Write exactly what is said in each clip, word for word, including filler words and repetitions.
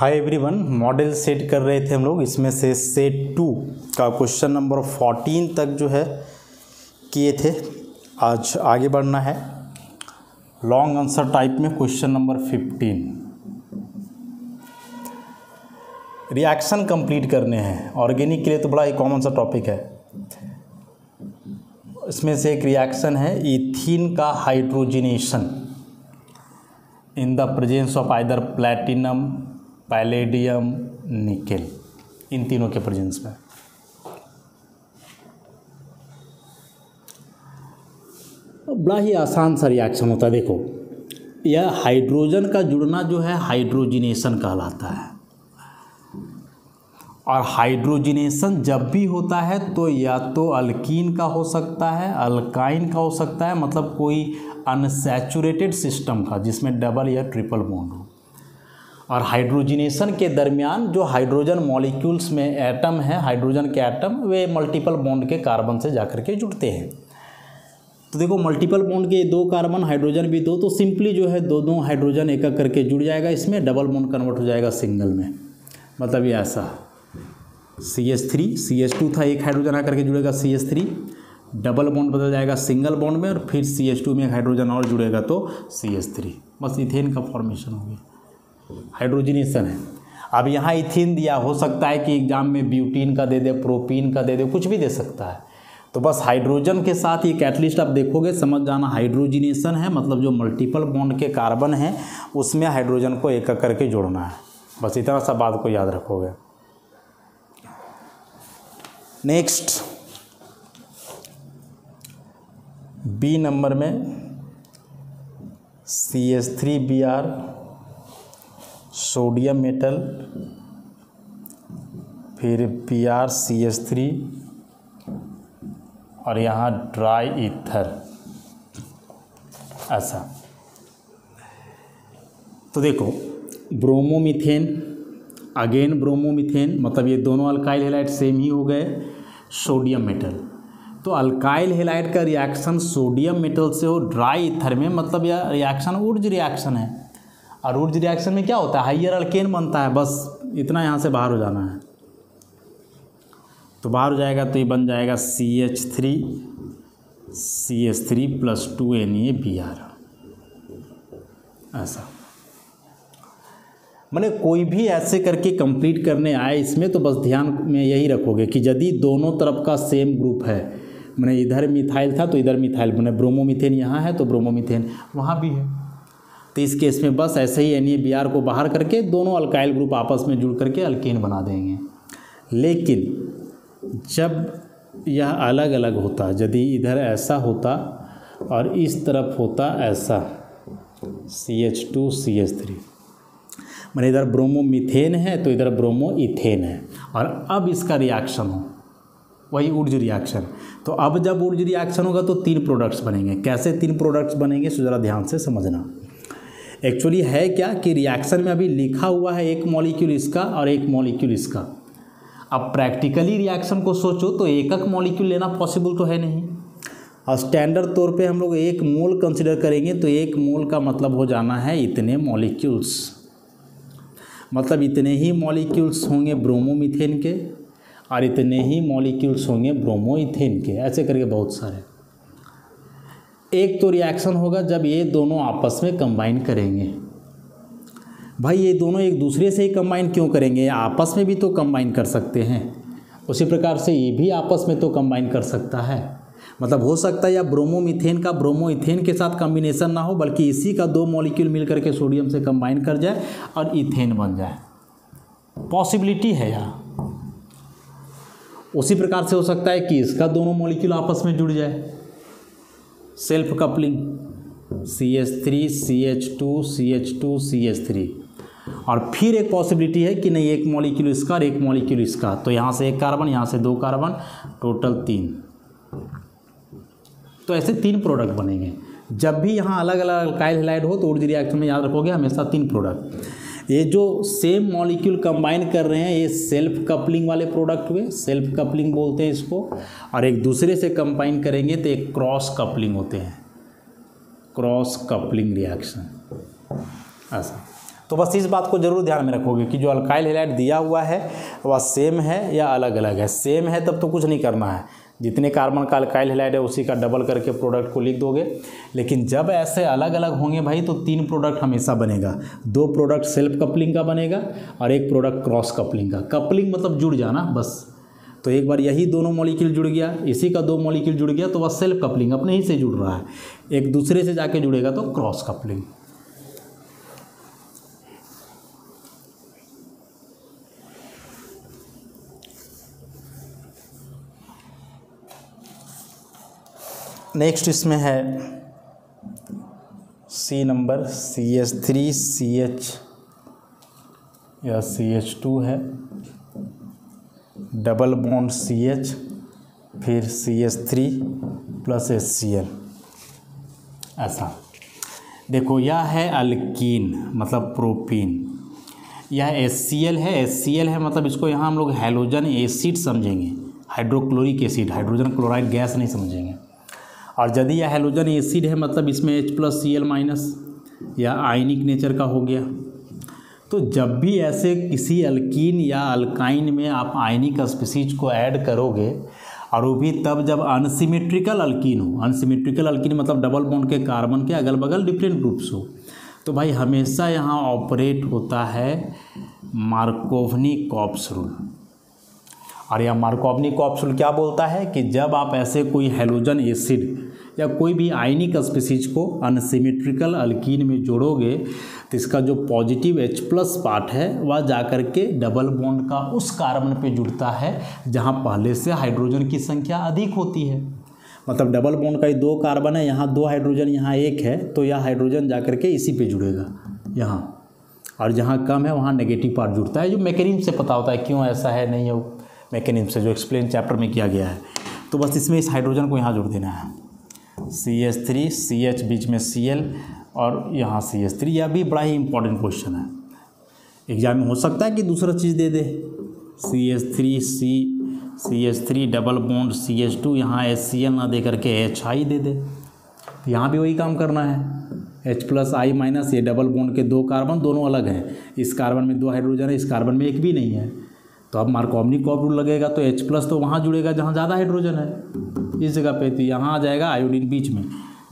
Hi everyone, model set कर रहे थे हम लोग। इसमें से सेट टू का क्वेश्चन नंबर फोर्टीन तक जो है किए थे। आज आगे बढ़ना है लॉन्ग आंसर टाइप में। Question number fifteen, reaction complete करने हैं। ऑर्गेनिक के लिए तो बड़ा ही कॉमन सा टॉपिक है। इसमें से एक रिएक्शन है इथीन का hydrogenation in the presence of either platinum, palladium, nickel, इन तीनों के प्रेजेंस में। बड़ा ही आसान सा रिएक्शन होता है। देखो, यह हाइड्रोजन का जुड़ना जो है हाइड्रोजिनेशन कहलाता है। और हाइड्रोजिनेशन जब भी होता है तो या तो अल्कीन का हो सकता है, अल्काइन का हो सकता है, मतलब कोई अनसैचुरेटेड सिस्टम का जिसमें डबल या ट्रिपल बॉन्ड हो। और हाइड्रोजिनेशन के दरमियान जो हाइड्रोजन मॉलिक्यूल्स में एटम है, हाइड्रोजन के एटम, वे मल्टीपल बॉन्ड के कार्बन से जाकर के जुड़ते हैं। तो देखो, मल्टीपल बॉन्ड के दो कार्बन, हाइड्रोजन भी दो, तो सिंपली जो है दो दो हाइड्रोजन एक एक करके जुड़ जाएगा। इसमें डबल बॉन्ड कन्वर्ट हो जाएगा सिंगल में। मतलब ये ऐसा C H three C H two था, एक हाइड्रोजन आकर के जुड़ेगा C H three, double bond बदल जाएगा सिंगल बॉन्ड में, और फिर सी एच टू में एक हाइड्रोजन और जुड़ेगा तो सी एच थ्री। बस इथेन का फॉर्मेशन हो गया। हाइड्रोजिनेशन है। अब यहाँ इथेन दिया, हो सकता है कि एग्जाम में ब्यूटीन का दे दे, प्रोपीन का दे दे, कुछ भी दे सकता है। तो बस हाइड्रोजन के साथ ये कैटलिस्ट आप देखोगे, समझ जाना हाइड्रोजिनेशन है, मतलब जो मल्टीपल बॉन्ड के कार्बन हैं उसमें हाइड्रोजन को एक एक करके जोड़ना है। बस इतना सा बात को याद रखोगे। नेक्स्ट, बी नंबर में C H three B R, sodium metal, फिर B R C H three, और यहाँ ड्राई ईथर, ऐसा। तो देखो, ब्रोमोमीथेन, अगेन ब्रोमोमीथेन, मतलब ये दोनों अल्काइल हैलाइड सेम ही हो गए। सोडियम मेटल, तो अल्काइल हैलाइड का रिएक्शन सोडियम मेटल से हो ड्राई ईथर में, मतलब यह रिएक्शन ऊर्ज रिएक्शन है। और ऊर्ज रिएक्शन में क्या होता है, हाइयर अल्केन बनता है। बस इतना यहाँ से बाहर हो जाना है। तो बाहर हो जाएगा तो ये बन जाएगा C H three C H three plus two N A B R, ऐसा। मैंने कोई भी ऐसे करके कंप्लीट करने आए इसमें, तो बस ध्यान में यही रखोगे कि यदि दोनों तरफ का सेम ग्रुप है, मैंने इधर मिथाइल था तो इधर मिथाइल, मैंने ब्रोमोमीथेन यहाँ है तो ब्रोमोमीथेन वहाँ भी है, तो इस केस में बस ऐसे ही एन ए बी आर को बाहर करके दोनों अल्काइल ग्रुप आपस में जुड़ करके अल्केन बना देंगे। लेकिन जब यह अलग अलग होता, यदि इधर ऐसा होता और इस तरफ होता ऐसा C H two C H three, मैंने इधर ब्रोमोमीथेन है तो इधर ब्रोमो इथेन है, और अब इसका रिएक्शन हो, वही ऊर्ज रिएक्शन। तो अब जब ऊर्ज रिएक्शन होगा तो तीन प्रोडक्ट्स बनेंगे। कैसे तीन प्रोडक्ट्स बनेंगे, सो ज़रा ध्यान से समझना। एक्चुअली है क्या कि रिएक्शन में अभी लिखा हुआ है एक मॉलिक्यूल इसका और एक मॉलिक्यूल इसका। अब प्रैक्टिकली रिएक्शन को सोचो तो एक एक मॉलिक्यूल लेना पॉसिबल तो है नहीं, और स्टैंडर्ड तौर पे हम लोग एक मोल कंसिडर करेंगे, तो एक मोल का मतलब हो जाना है इतने मॉलिक्यूल्स, मतलब इतने ही मॉलिक्यूल्स होंगे ब्रोमोमीथेन के और इतने ही मॉलिक्यूल्स होंगे ब्रोमोइथेन के, ऐसे करके बहुत सारे। एक तो रिएक्शन होगा जब ये दोनों आपस में कंबाइन करेंगे। भाई, ये दोनों एक दूसरे से ही कंबाइन क्यों करेंगे, आपस में भी तो कंबाइन कर सकते हैं। उसी प्रकार से ये भी आपस में तो कंबाइन कर सकता है। मतलब हो सकता है या ब्रोमोमीथेन का ब्रोमोइथेन के साथ कॉम्बिनेशन ना हो, बल्कि इसी का दो मॉलिक्यूल मिलकर के सोडियम से कंबाइन कर जाए और इथेन बन जाए। पॉसिबिलिटी है यहाँ। उसी प्रकार से हो सकता है कि इसका दोनों मॉलिक्यूल आपस में जुड़ जाए, self coupling, C H three C H two C H two C H three. और फिर एक पॉसिबिलिटी है कि नहीं, एक मॉलिक्यूल इसका और एक मॉलिक्यूल इसका, तो यहाँ से एक कार्बन, यहाँ से दो कार्बन, टोटल तीन। तो ऐसे तीन प्रोडक्ट बनेंगे। जब भी यहाँ अलग अलग अल्काइल हैलाइड हो तो ऊर्ज रिएक्शन में याद रखोगे हमेशा तीन प्रोडक्ट। ये जो सेम मॉलिक्यूल कंबाइन कर रहे हैं ये सेल्फ कपलिंग वाले प्रोडक्ट हुए, सेल्फ कपलिंग बोलते हैं इसको। और एक दूसरे से कंबाइन करेंगे तो एक क्रॉस कपलिंग होते हैं, क्रॉस कपलिंग रिएक्शन, ऐसा। तो बस इस बात को जरूर ध्यान में रखोगे कि जो अल्काइल हैलाइड दिया हुआ है वह सेम है या अलग अलग है। सेम है तब तो कुछ नहीं करना है, जितने कार्बन का अल्काइल हैलाइड है उसी का डबल करके प्रोडक्ट को लिख दोगे। लेकिन जब ऐसे अलग अलग होंगे भाई तो तीन प्रोडक्ट हमेशा बनेगा, दो प्रोडक्ट सेल्फ कपलिंग का बनेगा और एक प्रोडक्ट क्रॉस कपलिंग का। कपलिंग मतलब जुड़ जाना बस। तो एक बार यही दोनों मॉलिक्यूल जुड़ गया, इसी का दो मॉलिक्यूल जुड़ गया तो वह सेल्फ कपलिंग अपने ही से जुड़ रहा है। एक दूसरे से जाके जुड़ेगा तो क्रॉस कपलिंग। नेक्स्ट इसमें है C number, C H three C H या सी एच टू है, डबल बॉन्ड सी एच, फिर C H three plus H C L. ऐसा देखो, यह है अल्कीन मतलब प्रोपीन, यह एच सी एल है। एच सी एल है मतलब इसको यहाँ हम लोग हैलोजन एसिड समझेंगे, hydrochloric acid, hydrogen chloride gas नहीं समझेंगे। और यदि यह हैलोजन एसिड है मतलब इसमें H plus C L minus या आयनिक नेचर का हो गया। तो जब भी ऐसे किसी अल्कीन या अल्काइन में आप आयनिक स्पीसीज को ऐड करोगे, और वो भी तब जब अनसिमेट्रिकल अल्कीन हो, अनसिमेट्रिकल अल्कीन मतलब डबल बॉन्ड के कार्बन के अगल बगल डिफरेंट ग्रुप्स हो, तो भाई हमेशा यहाँ ऑपरेट होता है मार्कोवनी-कॉप्स रूल। और यह मार्कोवनी-कॉप्स रूल क्या बोलता है कि जब आप ऐसे कोई हैलोजन एसिड या कोई भी आयनिक स्पीसीज को अनसिमेट्रिकल अल्कीन में जोड़ोगे तो इसका जो पॉजिटिव H प्लस पार्ट है वह जाकर के डबल बॉन्ड का उस कार्बन पे जुड़ता है जहाँ पहले से हाइड्रोजन की संख्या अधिक होती है। मतलब डबल बॉन्ड का ही दो कार्बन है, यहाँ दो हाइड्रोजन यहाँ एक है, तो यह हाइड्रोजन जाकर के इसी पे जुड़ेगा यहाँ, और जहाँ कम है वहाँ नेगेटिव पार्ट जुड़ता है। जो मैकेनिज्म से पता होता है क्यों ऐसा है, नहीं है मैकेनिज्म से जो एक्सप्लेन चैप्टर में किया गया है। तो बस इसमें इस हाइड्रोजन को यहाँ जोड़ देना है, C H three C H बीच में सी एल और यहाँ सी एच थ्री। यह भी बड़ा ही इंपॉर्टेंट क्वेश्चन है, एग्जाम में हो सकता है कि दूसरा चीज़ दे दे, C H three C C H three double bond C H two, यहाँ एच सी एल ना दे करके एच आई दे दे। यहाँ भी वही काम करना है, एच प्लस आई माइनस, ये डबल बॉन्ड के दो कार्बन दोनों अलग हैं, इस कार्बन में दो हाइड्रोजन है, इस कार्बन में एक भी नहीं है, तो अब मार्कोवनी-कॉप्स रूल लगेगा तो H प्लस तो वहाँ जुड़ेगा जहाँ ज़्यादा हाइड्रोजन है, इस जगह पे, तो यहाँ आ जाएगा आयोडीन बीच में,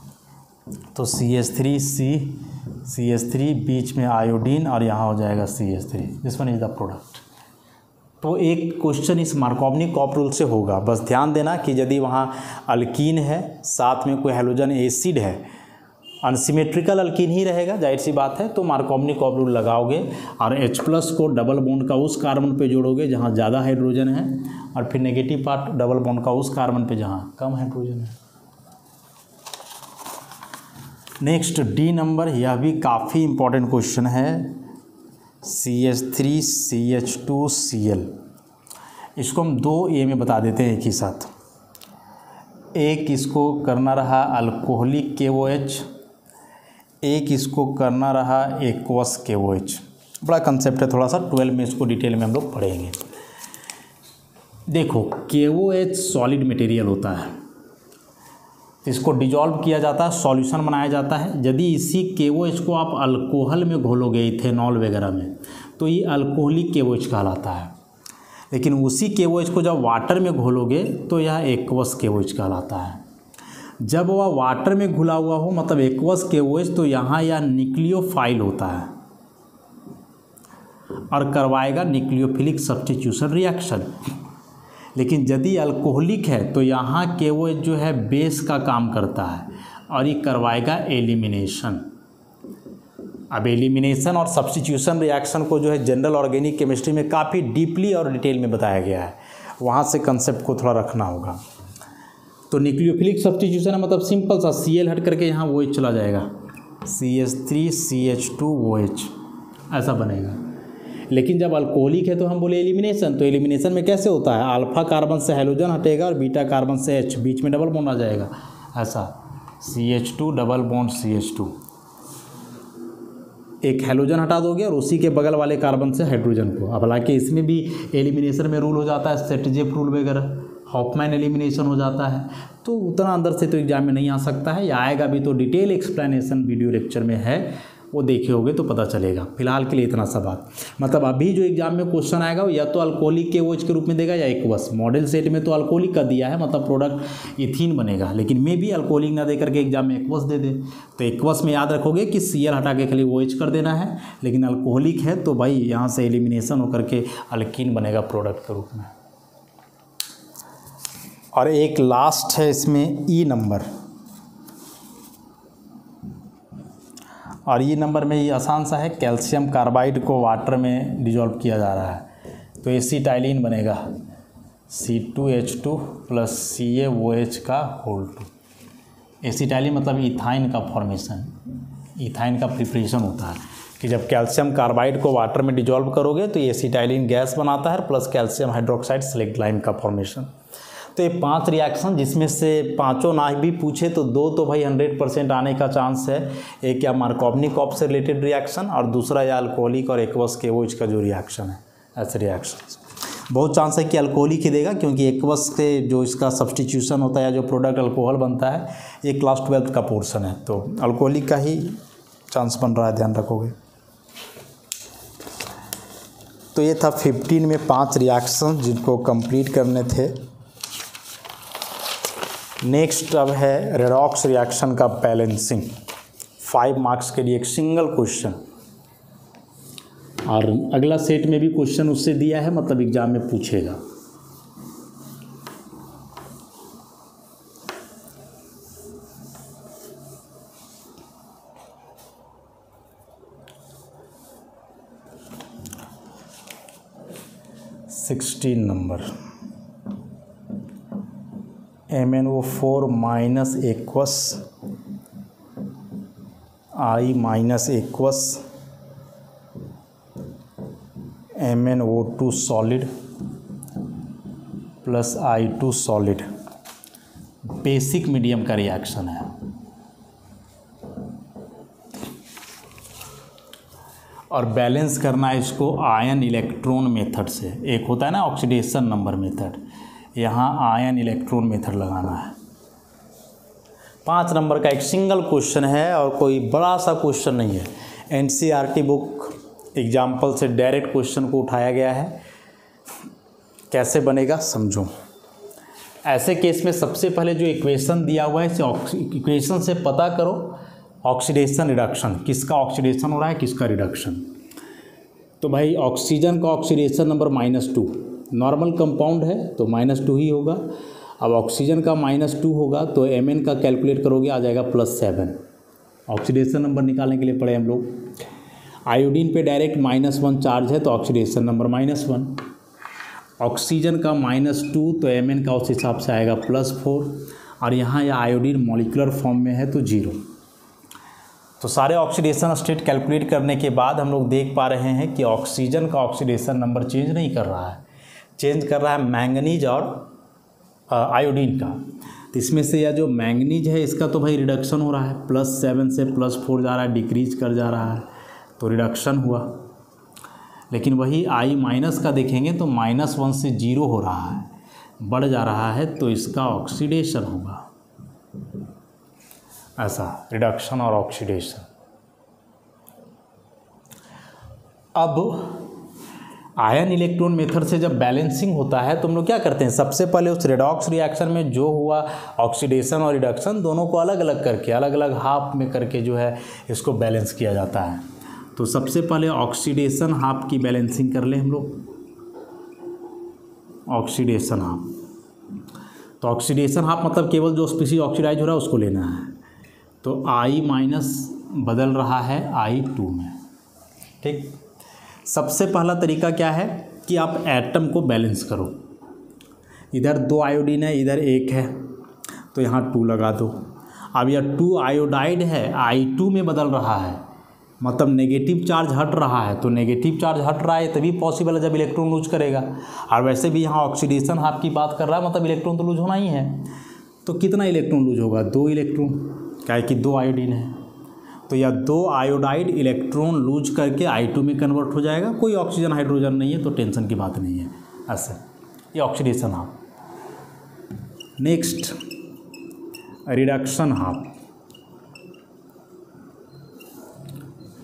तो C H three C C H three बीच में आयोडीन और यहाँ हो जाएगा C H three. This one is the product. तो एक क्वेश्चन इस मार्कोवनी-कॉप्स रूल से होगा, बस ध्यान देना कि यदि वहाँ अल्कीन है साथ में कोई हैलोजन एसिड है, अनसिमेट्रिकल अल्कीन ही रहेगा, जाहिर सी बात है, तो मार्कोवनी-कॉप्स रूल लगाओगे और H प्लस को डबल बॉन्ड का उस कार्बन पे जोड़ोगे जहाँ ज़्यादा हाइड्रोजन है, और फिर नेगेटिव पार्ट डबल बॉन्ड का उस कार्बन पे जहाँ कम हाइड्रोजन है। नेक्स्ट डी नंबर, यह भी काफ़ी इंपॉर्टेंट क्वेश्चन है, C H three C H two C L. इसको हम दो ए में बता देते हैं एक ही साथ। एक इसको करना रहा अल्कोहलिक के ओ एच, एक इसको करना रहा एक्वस के ओ एच। बड़ा कंसेप्ट है थोड़ा सा, ट्वेल्व में इसको डिटेल में हम लोग पढ़ेंगे। देखो, के ओ एच सॉलिड मटेरियल होता है, इसको डिजॉल्व किया जाता है, सॉल्यूशन बनाया जाता है। यदि इसी के ओ एच को आप अल्कोहल में घोलोगे, इथेनॉल वगैरह में, तो ये अल्कोहलिक के ओ एच कहलाता है। लेकिन उसी के ओ एच को जब वाटर में घोलोगे तो यह एक्वस के ओ एच कहलाता है। जब वह वाटर में घुला हुआ हो मतलब एक्वस के ओ एच, तो यहाँ यह न्यूक्लियोफाइल होता है और करवाएगा न्यूक्लियोफिलिक सब्स्टिट्यूशन रिएक्शन। लेकिन यदि अल्कोहलिक है तो यहाँ के ओ एच जो है बेस का काम करता है और ये करवाएगा एलिमिनेशन। अब एलिमिनेशन और सब्स्टिट्यूशन रिएक्शन को जो है जनरल ऑर्गेनिक केमिस्ट्री में काफ़ी डीपली और डिटेल में बताया गया है, वहाँ से कंसेप्ट को थोड़ा रखना होगा। तो न्यूक्लियोफिलिक सब्स्टिट्यूशन है मतलब सिंपल सा, सी एल हट करके यहाँ ओ एच चला जाएगा, C H three C H two O H ऐसा बनेगा। लेकिन जब अल्कोहलिक है तो हम बोले एलिमिनेशन, तो एलिमिनेशन में कैसे होता है, अल्फा कार्बन से हाइड्रोजन हटेगा और बीटा कार्बन से H, बीच में डबल बॉन्ड आ जाएगा, ऐसा C H two double bond C H two, एक हाइड्रोजन हटा दोगे और उसी के बगल वाले कार्बन से हाइड्रोजन को। अब हालांकि इसमें भी एलिमिनेशन में रूल हो जाता है, सेटजेफ रूल वगैरह, हॉफमैन एलिमिनेशन हो जाता है, तो उतना अंदर से तो एग्जाम में नहीं आ सकता है, या आएगा भी तो डिटेल एक्सप्लेनेशन वीडियो लेक्चर में है, वो देखे होगे तो पता चलेगा। फिलहाल के लिए इतना सा बात, मतलब अभी जो एग्जाम में क्वेश्चन आएगा वो या तो अल्कोहलिक के OH के रूप में देगा या एक्वस। मॉडल सेट में तो अल्कोहलिक का दिया है, मतलब प्रोडक्ट इथीन बनेगा, लेकिन मे भी अल्कोहलिक ना दे करके एग्जाम में एक्वस दे दे। तो एक्वस में याद रखोगे कि सी एल हटा के खाली OH कर देना है, लेकिन अल्कोहलिक है तो भाई यहाँ से एलिमिनेशन होकर के अल्कीन बनेगा प्रोडक्ट के रूप में। और एक लास्ट है इसमें ई नंबर, और ई नंबर में ये आसान सा है, कैल्शियम कार्बाइड को वाटर में डिजॉल्व किया जा रहा है तो एसिटाइलिन बनेगा C two H two plus C A O H का होल टू। एसिटाइलिन मतलब इथाइन का फॉर्मेशन, इथाइन का प्रिपरेशन होता है कि जब कैल्शियम कार्बाइड को वाटर में डिजॉल्व करोगे तो ये एसिटाइलिन गैस बनाता है plus calcium hydroxide slaked lime का फॉर्मेशन। तो ये पांच रिएक्शन, जिसमें से पांचों ना भी पूछे तो दो तो भाई हंड्रेड परसेंट आने का चांस है। एक या मार्कोवनिक से रिलेटेड रिएक्शन और दूसरा या अल्कोहलिक और एक्वस के OH का जो रिएक्शन है, ऐसे रिएक्शन बहुत चांस है कि अल्कोहलिक ही देगा, क्योंकि एक्वस के जो इसका सब्सटीट्यूशन होता है या जो प्रोडक्ट अल्कोहल बनता है ये क्लास ट्वेल्थ का पोर्शन है, तो अल्कोहलिक का ही चांस बन रहा है, ध्यान रखोगे। तो ये था फिफ्टीन में पाँच रिएक्शन जिनको कंप्लीट करने थे। नेक्स्ट अब है रेडॉक्स रिएक्शन का बैलेंसिंग, फाइव मार्क्स के लिए एक सिंगल क्वेश्चन, और अगला सेट में भी क्वेश्चन उससे दिया है, मतलब एग्जाम में पूछेगा। Sixteen number M N O four minus aqueous I minus aqueous M N O two solid plus I two solid basic medium का रिएक्शन है। और बैलेंस करना है इसको आयन इलेक्ट्रॉन मेथड से। एक होता है ना ऑक्सीडेशन नंबर मेथड, यहाँ आयन इलेक्ट्रॉन मेथड लगाना है। पाँच नंबर का एक सिंगल क्वेश्चन है और कोई बड़ा सा क्वेश्चन नहीं है। एनसीईआरटी बुक एग्जाम्पल से डायरेक्ट क्वेश्चन को उठाया गया है। कैसे बनेगा समझो। ऐसे केस में सबसे पहले जो इक्वेशन दिया हुआ है इसे इक्वेशन से पता करो ऑक्सीडेशन रिडक्शन, किसका ऑक्सीडेशन हो रहा है किसका रिडक्शन। तो भाई ऑक्सीजन का oxidation number minus two, normal compound है तो माइनस टू ही होगा। अब ऑक्सीजन का माइनस टू होगा तो एम एन का कैलकुलेट करोगे आ जाएगा प्लस सेवन। ऑक्सीडेशन नंबर निकालने के लिए पड़े हम लोग। आयोडीन पे डायरेक्ट माइनस वन चार्ज है तो oxidation number minus one. Oxygen का माइनस टू तो एम एन का उस हिसाब से आएगा प्लस फोर, और यहाँ यह आयोडीन मॉलिक्यूलर फॉर्म में है तो जीरो। तो सारे ऑक्सीडेशन स्टेट कैलकुलेट करने के बाद हम लोग देख पा रहे हैं कि ऑक्सीजन का ऑक्सीडेशन नंबर चेंज नहीं कर रहा है, चेंज कर रहा है मैंगनीज और आयोडीन का। तो इसमें से यह जो मैंगनीज है इसका तो भाई रिडक्शन हो रहा है, प्लस सेवन से प्लस फोर जा रहा है, डिक्रीज कर जा रहा है तो रिडक्शन हुआ। लेकिन वही आई माइनस का देखेंगे तो माइनस वन से जीरो हो रहा है, बढ़ जा रहा है तो इसका ऑक्सीडेशन होगा। ऐसा रिडक्शन और ऑक्सीडेशन। अब आयन इलेक्ट्रॉन मेथड से जब बैलेंसिंग होता है तो हम लोग क्या करते हैं, सबसे पहले उस रेडॉक्स रिएक्शन में जो हुआ ऑक्सीडेशन और रिडक्शन दोनों को अलग अलग करके अलग अलग हाफ में करके जो है इसको बैलेंस किया जाता है। तो सबसे पहले ऑक्सीडेशन हाफ की बैलेंसिंग कर लें हम लोग। ऑक्सीडेशन हाफ, तो ऑक्सीडेशन हाफ मतलब केवल जो स्पीशीज ऑक्सीडाइज हो रहा है उसको लेना है। तो आई माइनस बदल रहा है आई टू में। ठीक, सबसे पहला तरीका क्या है कि आप एटम को बैलेंस करो। इधर दो आयोडीन है इधर एक है तो यहाँ टू लगा दो। अब यह टू आयोडाइड है आई टू में बदल रहा है, मतलब नेगेटिव चार्ज हट रहा है। तो नेगेटिव चार्ज हट रहा है तभी पॉसिबल है जब इलेक्ट्रॉन लूज करेगा। और वैसे भी यहाँ ऑक्सीडेशन हाफ की बात कर रहा है मतलब इलेक्ट्रॉन तो लूज होना ही है। तो कितना इलेक्ट्रॉन लूज होगा, दो इलेक्ट्रॉन, क्या है कि दो आयोडीन है तो यह दो आयोडाइड इलेक्ट्रॉन लूज करके आई टू में कन्वर्ट हो जाएगा। कोई ऑक्सीजन हाइड्रोजन नहीं है तो टेंशन की बात नहीं है। ऐसे ये oxidation half. Next reduction half.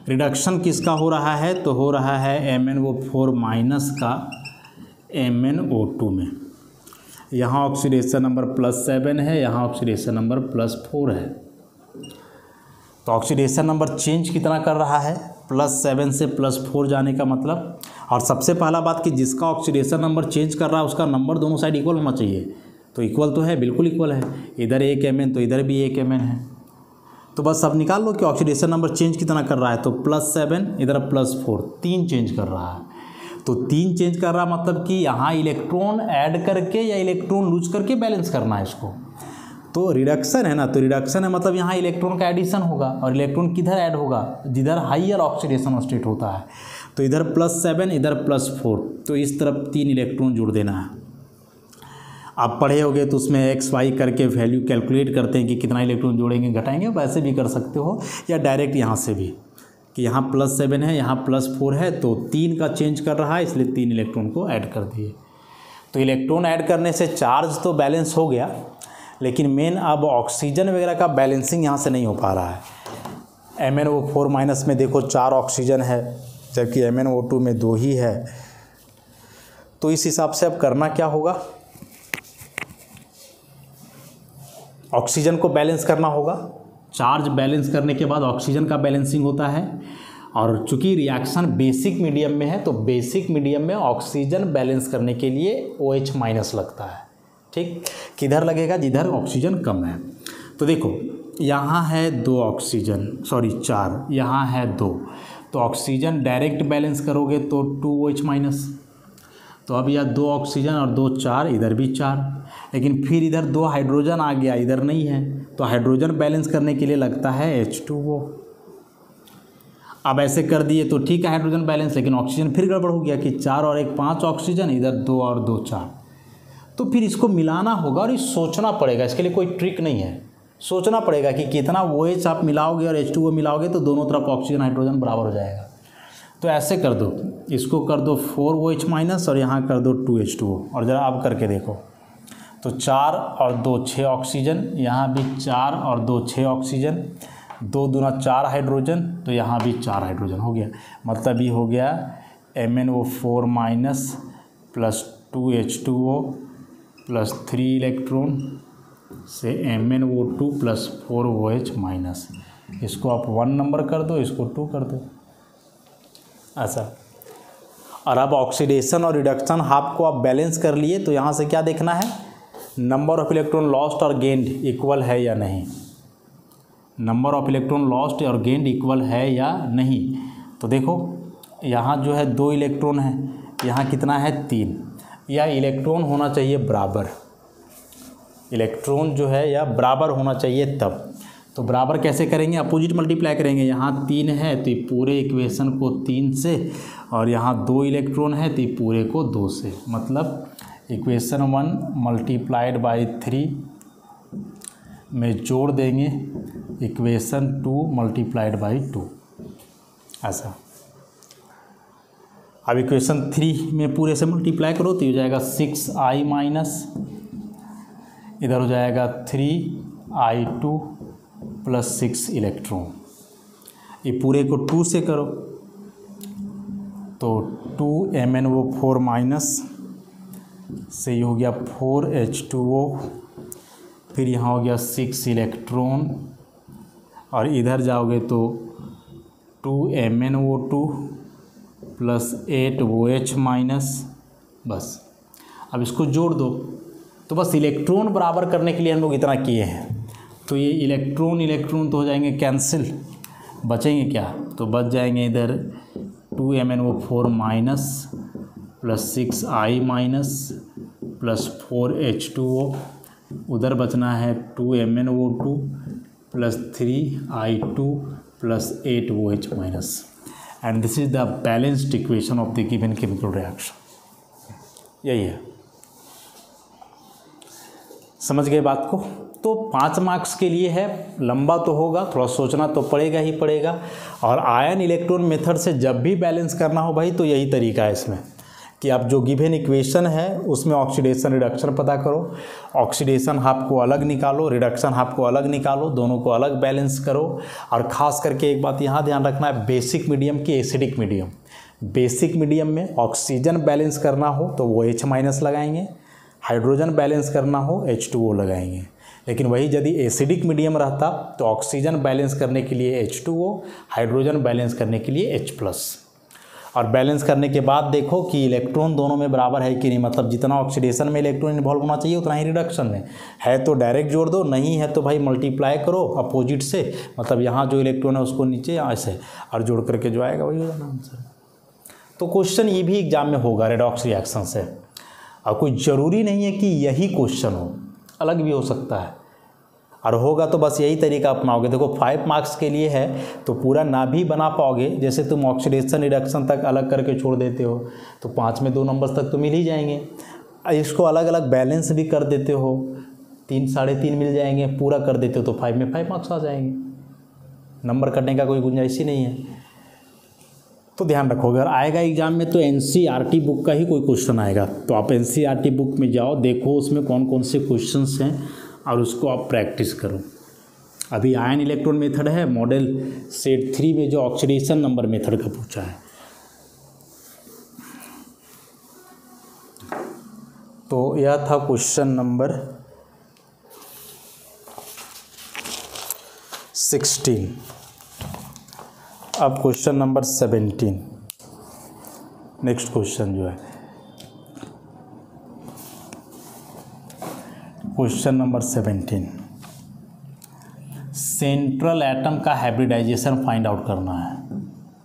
Reduction किसका हो रहा है, तो हो रहा है M N O four minus का एम एन ओ टू में। यहाँ ऑक्सीडेशन नंबर प्लस सेवन है, यहाँ ऑक्सीडेशन नंबर प्लस फोर है। तो ऑक्सीडेशन नंबर चेंज कितना कर रहा है, प्लस सेवन से प्लस फोर जाने का मतलब। और सबसे पहला बात कि जिसका ऑक्सीडेशन नंबर चेंज कर रहा है उसका नंबर दोनों साइड इक्वल होना चाहिए। तो इक्वल तो है, बिल्कुल इक्वल है, इधर एक एम एन तो इधर भी एक एम एन है। तो बस अब निकाल लो कि ऑक्सीडेशन नंबर चेंज कितना कर रहा है, तो प्लस सेवन इधर प्लस फोर, तीन चेंज कर रहा है। तो तीन चेंज कर रहा मतलब कि यहाँ इलेक्ट्रॉन ऐड करके या इलेक्ट्रॉन लूज करके बैलेंस करना है इसको। तो रिडक्शन है ना, तो रिडक्शन है मतलब यहाँ इलेक्ट्रॉन का एडिशन होगा, और इलेक्ट्रॉन किधर ऐड होगा, जिधर हाइयर ऑक्सीडेशन स्टेट होता है। तो इधर प्लस सेवन इधर प्लस फोर, तो इस तरफ तीन इलेक्ट्रॉन जोड़ देना है। आप पढ़े होगे तो उसमें एक्स वाई करके वैल्यू कैलकुलेट करते हैं कि कितना इलेक्ट्रॉन जोड़ेंगे घटाएंगे, वैसे भी कर सकते हो, या डायरेक्ट यहाँ से भी कि यहाँ प्लस सेवन है यहाँ प्लस फोर है, तो तीन का चेंज कर रहा है इसलिए तीन इलेक्ट्रॉन को ऐड कर दिए। तो इलेक्ट्रॉन ऐड करने से चार्ज तो बैलेंस हो गया, लेकिन मेन अब ऑक्सीजन वगैरह का बैलेंसिंग यहाँ से नहीं हो पा रहा है। M N O four minus में देखो चार ऑक्सीजन है, जबकि एम एन ओ टू में दो ही है। तो इस हिसाब से अब करना क्या होगा, ऑक्सीजन को बैलेंस करना होगा। चार्ज बैलेंस करने के बाद ऑक्सीजन का बैलेंसिंग होता है, और चूंकि रिएक्शन बेसिक मीडियम में है तो बेसिक मीडियम में ऑक्सीजन बैलेंस करने के लिए ओ एच माइनस लगता है। ठीक, किधर लगेगा, जिधर ऑक्सीजन कम है। तो देखो यहाँ है दो ऑक्सीजन, सॉरी चार, यहाँ है दो, तो ऑक्सीजन डायरेक्ट बैलेंस करोगे तो टू ओ एच माइनस। तो अब यह दो ऑक्सीजन और दो चार, इधर भी चार, लेकिन फिर इधर दो हाइड्रोजन आ गया, इधर नहीं है, तो हाइड्रोजन बैलेंस करने के लिए लगता है एच टू ओ। अब ऐसे कर दिए तो ठीक है हाइड्रोजन बैलेंस, लेकिन ऑक्सीजन फिर गड़बड़ हो गया कि चार और एक पाँच ऑक्सीजन, इधर दो और दो चार। तो फिर इसको मिलाना होगा, और ये सोचना पड़ेगा, इसके लिए कोई ट्रिक नहीं है, सोचना पड़ेगा कि कितना ओ एच आप मिलाओगे और एच टू ओ मिलाओगे तो दोनों तरफ ऑक्सीजन हाइड्रोजन बराबर हो जाएगा। तो ऐसे कर दो, इसको कर दो फोर ओ एच माइनस और यहाँ कर दो टू एच टू ओ, और ज़रा अब करके देखो तो चार और दो छः ऑक्सीजन, यहाँ भी चार और दो छः ऑक्सीजन, दो दूना चार हाइड्रोजन, तो यहाँ भी चार हाइड्रोजन हो गया। मतलब ये हो गया M N O four minus plus two H two O plus three electron से M N O two plus four O H minus. इसको आप वन नंबर कर दो, इसको टू कर दो, ऐसा। और अब ऑक्सीडेशन और रिडक्शन हाफ को आप बैलेंस कर लिए, तो यहाँ से क्या देखना है, नंबर ऑफ इलेक्ट्रॉन लॉस्ट और गेंड इक्वल है या नहीं। नंबर ऑफ इलेक्ट्रॉन लॉस्ट और गेंड इक्वल है या नहीं। तो देखो यहाँ जो है दो इलेक्ट्रॉन है, यहाँ कितना है तीन, या इलेक्ट्रॉन होना चाहिए बराबर, इलेक्ट्रॉन जो है या बराबर होना चाहिए तब। तो बराबर कैसे करेंगे, अपोजिट मल्टीप्लाई करेंगे। यहाँ तीन है तो ये पूरे इक्वेशन को तीन से, और यहाँ दो इलेक्ट्रॉन है तो ये पूरे को दो से, मतलब equation one multiplied by three में जोड़ देंगे equation two multiplied by two, ऐसा। अब इक्वेशन थ्री में पूरे से मल्टीप्लाई करो तो ये हो जाएगा सिक्स आई माइनस, इधर हो जाएगा three I two plus six electron. ये पूरे को टू से करो तो two M N O four minus से ये हो गया फोर एच टू ओ, फिर यहाँ हो गया सिक्स इलेक्ट्रॉन, और इधर जाओगे तो two M N O two plus eight O H minus, बस। अब इसको जोड़ दो, तो बस इलेक्ट्रॉन बराबर करने के लिए हम लोग इतना किए हैं। तो ये इलेक्ट्रॉन इलेक्ट्रॉन तो हो जाएंगे कैंसिल, बचेंगे क्या, तो बच जाएंगे इधर two M N O four minus plus six I minus plus four H two O, उधर बचना है two M N O two plus three I two plus eight O H minus, and this is the balanced equation of the given chemical reaction. यही है, समझ गए बात को। तो पाँच मार्क्स के लिए है, लंबा तो होगा, थोड़ा सोचना तो पड़ेगा ही पड़ेगा। और आयन इलेक्ट्रॉन मेथड से जब भी बैलेंस करना हो भाई तो यही तरीका है इसमें कि आप जो गिवन इक्वेशन है उसमें ऑक्सीडेशन रिडक्शन पता करो, ऑक्सीडेशन हाफ को अलग निकालो, रिडक्शन हाफ को अलग निकालो, दोनों को अलग बैलेंस करो। और ख़ास करके एक बात यहाँ ध्यान रखना है, बेसिक मीडियम की एसिडिक मीडियम, बेसिक मीडियम में ऑक्सीजन बैलेंस करना हो तो वो H माइनस लगाएंगे, हाइड्रोजन बैलेंस करना हो एच टू ओ लगाएंगे। लेकिन वही यदि एसिडिक मीडियम रहता तो ऑक्सीजन बैलेंस करने के लिए H two O, hydrogen balance करने के लिए H प्लस। और बैलेंस करने के बाद देखो कि इलेक्ट्रॉन दोनों में बराबर है कि नहीं, मतलब जितना ऑक्सीडेशन में इलेक्ट्रॉन इन्वॉल्व होना चाहिए उतना ही रिडक्शन में है तो डायरेक्ट जोड़ दो, नहीं है तो भाई मल्टीप्लाई करो अपोजिट से, मतलब यहाँ जो इलेक्ट्रॉन है उसको नीचे यहाँ से और जोड़ करके जो आएगा वही हो जाना आंसर। तो क्वेश्चन ये भी एग्जाम में होगा रेडॉक्स रिएक्शन से, और कोई ज़रूरी नहीं है कि यही क्वेश्चन हो, अलग भी हो सकता है, और होगा तो बस यही तरीका अपनाओगे। देखो फाइव मार्क्स के लिए है तो पूरा ना भी बना पाओगे, जैसे तुम ऑक्सीडेशन रिडक्शन तक अलग करके छोड़ देते हो तो पाँच में दो नंबर तक तो मिल ही जाएंगे। इसको अलग अलग बैलेंस भी कर देते हो, तीन साढ़े तीन मिल जाएंगे, पूरा कर देते हो तो फाइव में फाइव मार्क्स आ जाएंगे, नंबर कटने का कोई गुंजाइश ही नहीं है। तो ध्यान रखो, अगर आएगा एग्जाम में तो एनसीईआरटी बुक का ही कोई क्वेश्चन आएगा, तो आप एनसीईआरटी बुक में जाओ, देखो उसमें कौन कौन से क्वेश्चंस हैं और उसको आप प्रैक्टिस करो। अभी आयन इलेक्ट्रॉन मेथड है, मॉडल सेट थ्री में जो ऑक्सीडेशन नंबर मेथड का पूछा है, तो यह था क्वेश्चन नंबर सिक्सटीन। अब question number seventeen, next question जो है question number seventeen, central atom का हाइब्रिडाइजेशन फाइंड आउट करना है।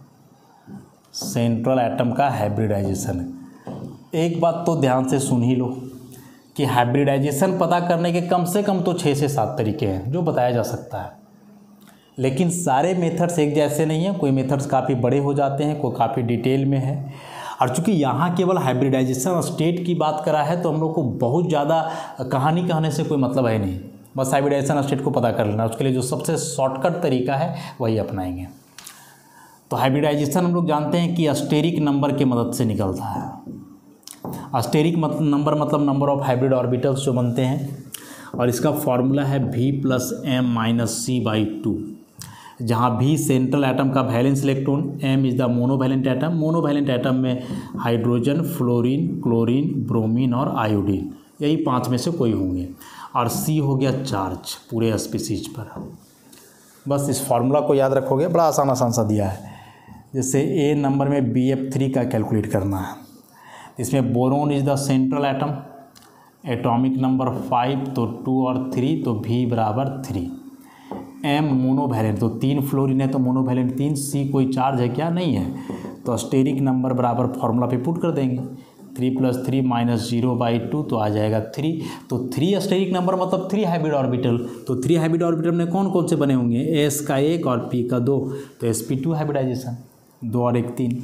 सेंट्रल एटम का हाइब्रिडाइजेशन, एक बात तो ध्यान से सुन ही लो कि हाइब्रिडाइजेशन पता करने के कम से कम तो छः से सात तरीके हैं जो बताया जा सकता है, लेकिन सारे मेथड्स एक जैसे नहीं हैं, कोई मेथड्स काफ़ी बड़े हो जाते हैं, कोई काफ़ी डिटेल में है। और चूँकि यहाँ केवल हाइब्रिडाइजेशन स्टेट की बात करा है तो हम लोग को बहुत ज़्यादा कहानी कहने से कोई मतलब है नहीं, बस हाइब्रिडाइजेशन स्टेट को पता कर लेना, उसके लिए जो सबसे शॉर्टकट तरीका है वही अपनाएंगे। तो हाइब्रिडाइजेशन हम लोग जानते हैं कि अस्टेरिक नंबर की मदद से निकलता है। अस्टेरिक नंबर मतलब नंबर ऑफ हाइब्रिड ऑर्बिटल्स जो बनते हैं, और इसका फॉर्मूला है V plus M minus C by two, जहाँ भी सेंट्रल एटम का valence electron, M is the monovalent atom, monovalent atom में हाइड्रोजन, फ्लोरीन, क्लोरीन, ब्रोमीन और आयोडीन, यही पांच में से कोई होंगे, और सी हो गया चार्ज पूरे स्पीसीज पर। बस इस फार्मूला को याद रखोगे, बड़ा आसान आसान सा दिया है। जैसे ए नंबर में बी एफ थ्री का कैलकुलेट करना है, इसमें boron is the central atom, atomic number five तो टू और थ्री तो भी बराबर थ्री, एम मोनोवैलेंट तो तीन फ्लोरीन है तो मोनोवैलेंट तीन, सी कोई चार्ज है क्या, नहीं है, तो स्टेरिक नंबर बराबर फार्मूला पे पुट कर देंगे, three plus three minus zero by two तो आ जाएगा थ्री, तो थ्री स्टेरिक नंबर मतलब थ्री हाइब्रिड ऑर्बिटल, तो थ्री हाइब्रिड ऑर्बिटल में कौन कौन से बने होंगे, एस का एक और पी का दो, तो एस पी टू हाइब्रिडाइजेशन, दो और एक तीन।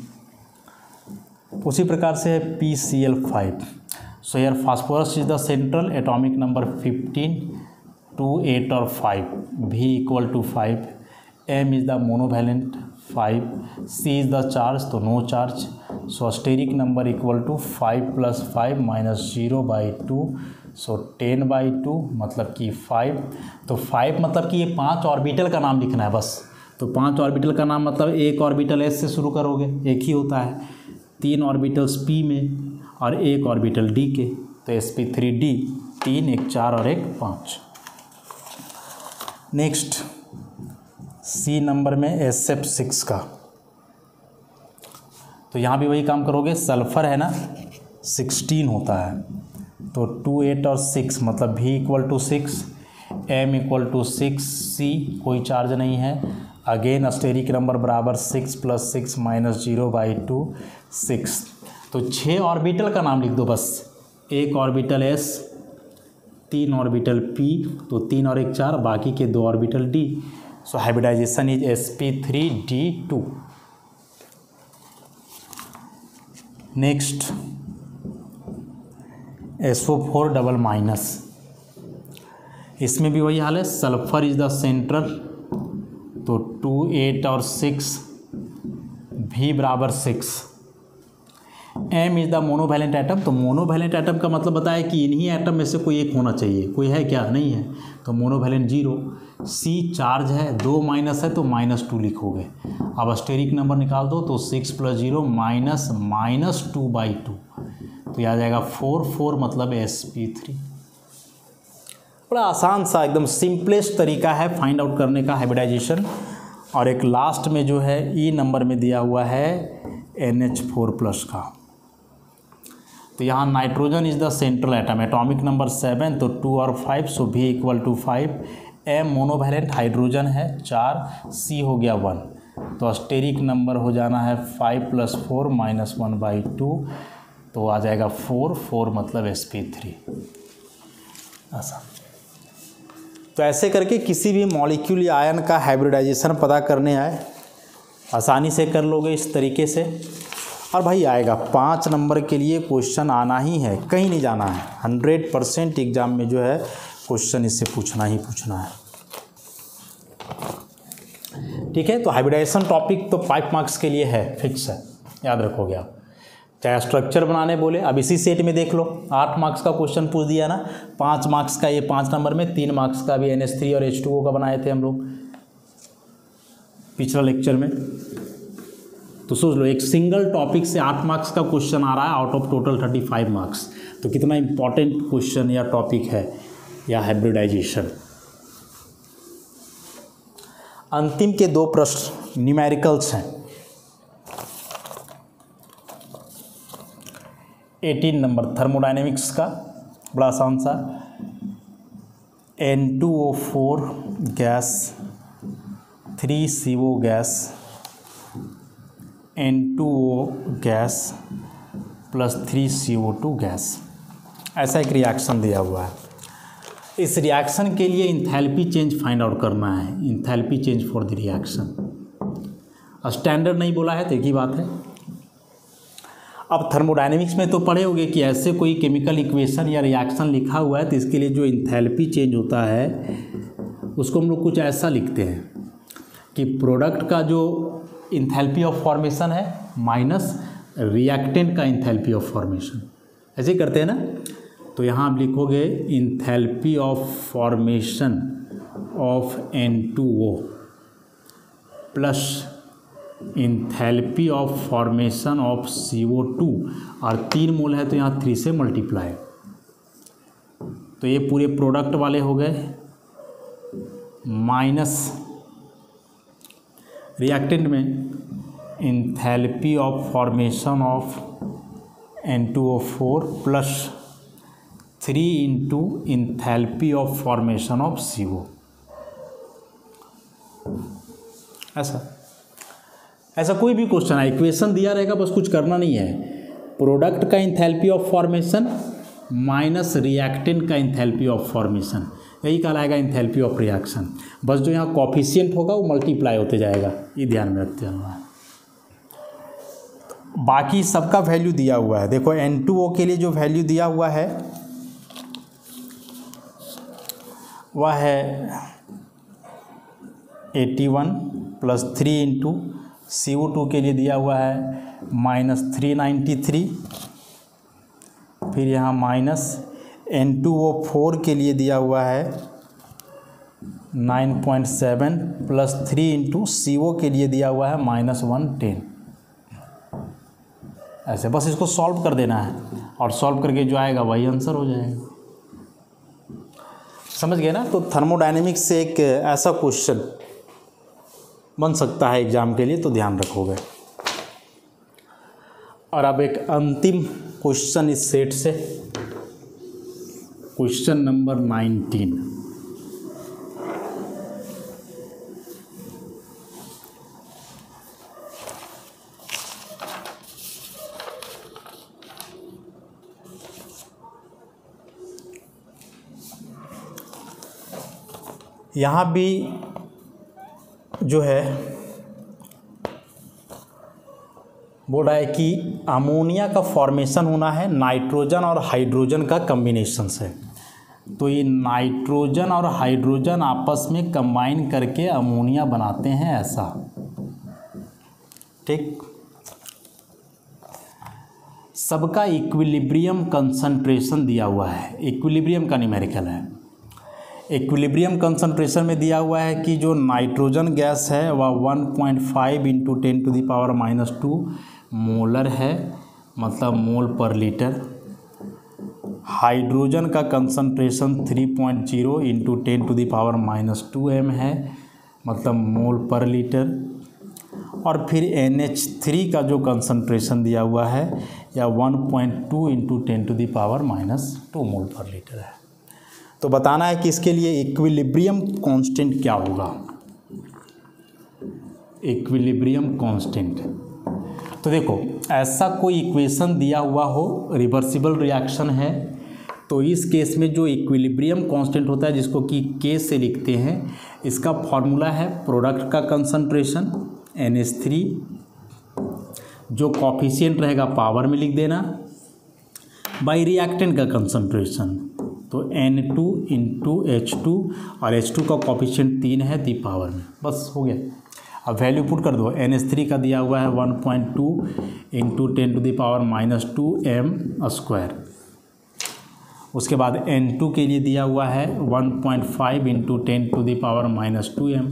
उसी प्रकार से है P C L five, so यार phosphorus is the central, atomic number fifteen, two eight और five, V equal to five, M is the monovalent five, C is the charge तो no charge, so steric number equal to five plus five minus zero by two, so ten by two मतलब कि five, तो five मतलब कि ये पांच orbital का नाम लिखना है बस, तो पांच ऑर्बिटल का नाम मतलब एक ऑर्बिटल एस से शुरू करोगे, एक ही होता है, तीन ऑर्बिटल्स पी में और एक ऑर्बिटल डी के, तो एस पी थ्री डी, तीन, एक चार और एक पाँच। नेक्स्ट सी नंबर में एस एफ सिक्स का, तो यहाँ भी वही काम करोगे, सल्फ़र है ना सिक्सटीन होता है, तो टू एट और सिक्स मतलब V equal to six, M equal to six, C कोई चार्ज नहीं है, अगेन स्टेरिक नंबर बराबर six plus six minus zero by two, six, तो छः ऑर्बिटल का नाम लिख दो बस, एक ऑर्बिटल एस, तीन ऑर्बिटल पी, तो तीन और एक चार, बाकी के दो orbital D, so hybridisation is S P three D two. Next S O four double minus, इसमें भी वही हाल है, सल्फर इज द सेंट्रल, तो टू एट और सिक्स, भी बराबर six, M is the monovalent atom. तो मोनोवैलेंट एटम का मतलब बताया कि इन्हीं एटम में से कोई एक होना चाहिए, कोई है क्या, नहीं है, तो मोनोवैलेंट जीरो। सी चार्ज है, दो माइनस है तो माइनस टू लिखोगे। अब स्टेरिक नंबर निकाल दो तो six plus zero minus minus two by two, तो यह आ जाएगा फोर, फोर मतलब एस पी थ्री। बड़ा आसान सा एकदम सिंपलेस्ट तरीका है फाइंड आउट करने का हाइब्रिडाइजेशन। और एक लास्ट में जो है ई नंबर में दिया हुआ है एन एच फोर प्लस का। तो यहाँ nitrogen is the central atom, atomic number seven, तो टू और five, so V equal to five. M monovalent hydrogen है चार, सी हो गया वन, तो स्टेरिक नंबर हो जाना है five plus four minus one by two, तो आ जाएगा फोर, फोर मतलब एस पी थ्री। ऐसा तो ऐसे करके किसी भी मॉलिक्यूल या आयन का हाइब्रिडाइजेशन पता करने आए आसानी से कर लोगे इस तरीके से। और भाई आएगा पाँच नंबर के लिए क्वेश्चन आना ही है, कहीं नहीं जाना है, हंड्रेड परसेंट एग्जाम में जो है क्वेश्चन इससे पूछना ही पूछना है। ठीक है, तो हाइब्रिडाइजेशन टॉपिक तो फाइव मार्क्स के लिए है, फिक्स है, याद रखोगे आप। चाहे स्ट्रक्चर बनाने बोले, अब इसी सेट में देख लो, आठ मार्क्स का क्वेश्चन पूछ दिया ना, पाँच मार्क्स का ये पाँच नंबर में, तीन मार्क्स का भी एन एच थ्री और एच टू ओ का बनाए थे हम लोग पिछला लेक्चर में। तो सोच लो एक सिंगल टॉपिक से आठ मार्क्स का क्वेश्चन आ रहा है out of total thirty five marks, तो कितना इंपॉर्टेंट क्वेश्चन या टॉपिक है या हाइब्रिडाइजेशन। अंतिम के दो प्रश्न न्यूमेरिकल्स हैं। एटीन नंबर थर्मोडाइनमिक्स का, बड़ा आसान सा। N two O four gas, three C O gas, N two O gas plus three C O two gas, ऐसा एक रिएक्शन दिया हुआ है। इस रिएक्शन के लिए इंथैल्पी चेंज फाइंड आउट करना है, enthalpy change for the reaction. Standard नहीं बोला है तो एक ही बात है। अब थर्मोडायनेमिक्स में तो पढ़े होंगे कि ऐसे कोई केमिकल इक्वेशन या रिएक्शन लिखा हुआ है तो इसके लिए जो इंथैल्पी चेंज होता है उसको हम लोग कुछ ऐसा लिखते हैं कि प्रोडक्ट का जो इंथैल्पी ऑफ फॉर्मेशन है माइनस रिएक्टेंट का इंथैल्पी ऑफ फॉर्मेशन, ऐसे ही करते हैं ना। तो यहाँ आप लिखोगे enthalpy of formation of N two O plus enthalpy of formation of C O two, और तीन मोल है तो यहाँ थ्री से मल्टीप्लाई, तो ये पूरे प्रोडक्ट वाले हो गए, माइनस रिएक्टेंट में enthalpy of formation of N two O four plus three into enthalpy of formation of C O. ऐसा ऐसा कोई भी क्वेश्चन है, इक्वेशन दिया रहेगा, बस कुछ करना नहीं है। प्रोडक्ट का enthalpy of formation minus reactant का इंथैल्पी ऑफ फॉर्मेशन, यही कहलाएगा इंथैल्पी ऑफ रिएक्शन। बस जो यहाँ कॉफिशिएंट होगा वो मल्टीप्लाई होते जाएगा, ये ध्यान में रखते हैं। बाकी सबका वैल्यू दिया हुआ है। देखो एन टू ओ के लिए जो वैल्यू दिया हुआ है वह है eighty one plus three into C O two के लिए दिया हुआ है माइनस थ्री नाइन्टी थ्री, फिर यहाँ minus N two O four के लिए दिया हुआ है nine point seven plus three into C O के लिए दिया हुआ है माइनस वन टेन। ऐसे बस इसको सॉल्व कर देना है और सॉल्व करके जो आएगा वही आंसर हो जाएगा। समझ गए ना। तो थर्मोडायनेमिक्स से एक ऐसा क्वेश्चन बन सकता है एग्जाम के लिए, तो ध्यान रखोगे। और अब एक अंतिम क्वेश्चन इस सेट से, क्वेश्चन नंबर नाइनटीन। यहाँ भी जो है बोल रहा है कि अमोनिया का फॉर्मेशन होना है नाइट्रोजन और हाइड्रोजन का कम्बिनेशन से। तो ये नाइट्रोजन और हाइड्रोजन आपस में कंबाइन करके अमोनिया बनाते हैं, ऐसा। ठीक। सबका इक्विलिब्रियम कंसंट्रेशन दिया हुआ है, इक्विलिब्रियम का न्यूमेरिकल है। इक्विलिब्रियम कंसंट्रेशन में दिया हुआ है कि जो नाइट्रोजन गैस है वह one point five into ten to the power minus two molar है, मतलब मोल पर लीटर। हाइड्रोजन का concentration three point zero into ten to the power minus two M है, मतलब मोल पर लीटर। और फिर एन एच थ्री का जो कंसंट्रेशन दिया हुआ है या one point two into ten to the power minus two mole पर लीटर है। तो बताना है कि इसके लिए इक्विलिब्रियम कांस्टेंट क्या होगा। इक्विलिब्रियम कांस्टेंट, तो देखो ऐसा कोई इक्वेशन दिया हुआ हो, रिवर्सिबल रिएक्शन है, तो इस केस में जो इक्विलिब्रियम कांस्टेंट होता है जिसको कि के से लिखते हैं, इसका फॉर्मूला है प्रोडक्ट का कंसंट्रेशन एन एच थ्री, जो कॉफिशिएंट रहेगा पावर में लिख देना, बाई रिएक्टेंट का कंसंट्रेशन, तो N two into H two, और एच टू का कॉफिशिएंट तीन है दी पावर में, बस हो गया। अब वैल्यू पुट कर दो, एन एच थ्री का दिया हुआ है one point two into ten to the power minus two m square. उसके बाद एन टू के लिए दिया हुआ है one point five into ten to the power minus two m,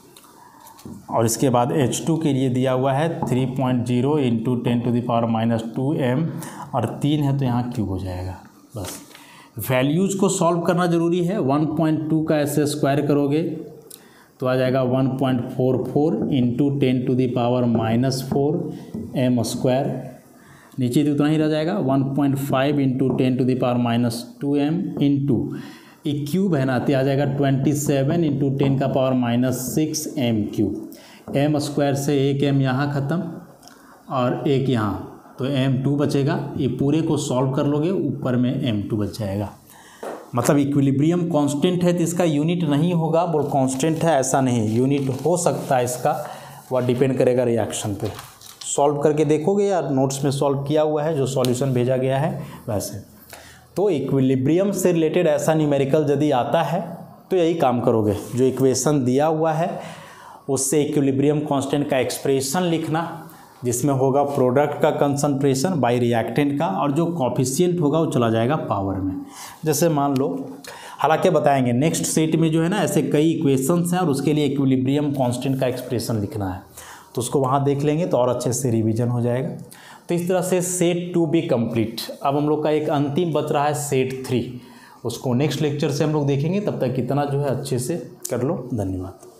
और इसके बाद एच टू के लिए दिया हुआ है three point zero into ten to the power minus two m, और तीन है तो यहाँ क्यूब हो जाएगा। बस वैल्यूज़ को सॉल्व करना ज़रूरी है। वन पॉइंट टू का ऐसे स्क्वायर करोगे तो आ जाएगा one point four four into ten to the power minus four m square, नीचे तो उतना ही रह जाएगा one point five into ten to the power minus two m into ये क्यूब है ना, तो आ जाएगा ट्वेंटी सेवन इंटू टेन का power minus six m cube. M square से एक एम यहाँ ख़त्म और एक यहाँ, तो एम टू बचेगा। ये पूरे को सॉल्व कर लोगे, ऊपर में एम टू बच जाएगा। मतलब इक्विलिब्रियम कांस्टेंट है तो इसका यूनिट नहीं होगा, बोल कांस्टेंट है ऐसा नहीं, यूनिट हो सकता है इसका, वह डिपेंड करेगा रिएक्शन पे। सॉल्व करके देखोगे या नोट्स में सॉल्व किया हुआ है जो सॉल्यूशन भेजा गया है वैसे। तो इक्विलिब्रियम से रिलेटेड ऐसा न्यूमेरिकल यदि आता है तो यही काम करोगे, जो इक्वेशन दिया हुआ है उससे इक्विलिब्रियम कांस्टेंट का एक्सप्रेशन लिखना, जिसमें होगा प्रोडक्ट का कंसंट्रेशन बाय रिएक्टेंट का, और जो कॉफिशिएंट होगा वो चला जाएगा पावर में। जैसे मान लो, हालांकि बताएंगे नेक्स्ट सेट में जो है ना ऐसे कई इक्वेशंस हैं और उसके लिए इक्विलिब्रियम कांस्टेंट का एक्सप्रेशन लिखना है, तो उसको वहाँ देख लेंगे तो और अच्छे से रिवीजन हो जाएगा। तो इस तरह से सेट टू बी कंप्लीट। अब हम लोग का एक अंतिम बच रहा है सेट थ्री, उसको नेक्स्ट लेक्चर से हम लोग देखेंगे। तब तक इतना जो है अच्छे से कर लो। धन्यवाद।